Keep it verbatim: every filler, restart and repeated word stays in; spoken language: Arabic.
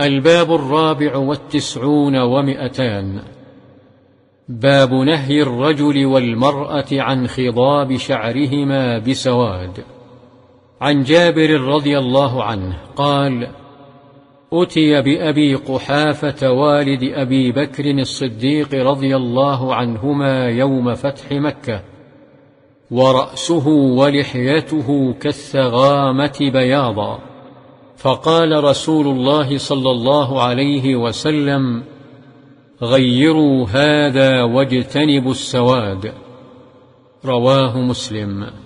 الباب الرابع والتسعون ومئتان. باب نهي الرجل والمرأة عن خضاب شعرهما بسواد. عن جابر رضي الله عنه قال: أتي بأبي قحافة والد أبي بكر الصديق رضي الله عنهما يوم فتح مكة، ورأسه ولحيته كالثغامة بياضا، فقال رسول الله صلى الله عليه وسلم: غيروا هذا واجتنبوا السواد. رواه مسلم.